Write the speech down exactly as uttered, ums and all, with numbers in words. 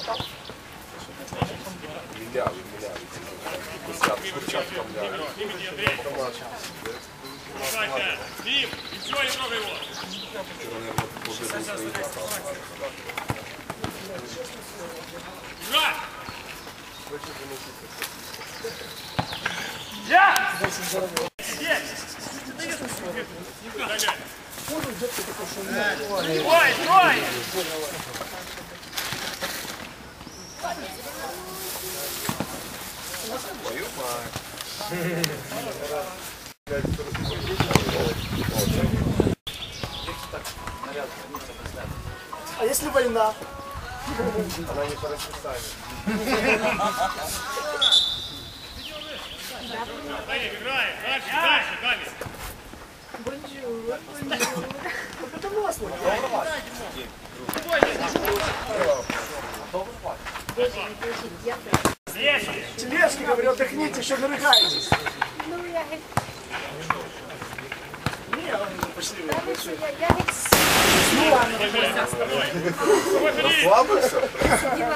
Миллиарды, миллиарды. Курчатком миллиарды. Дим, ничего, не трогай его. Играй! Я! Стой, стой! Твою мать. А если война? Она не по расписанию. Играй, дальше, дальше, дальше. Бонжур, бонжур. Это властно. Тележки, говорю, отдохните, еще нарыгаетесь. Ну, я... Не, пошли вы. Кажется, я... я... Ну ладно. Расслабился?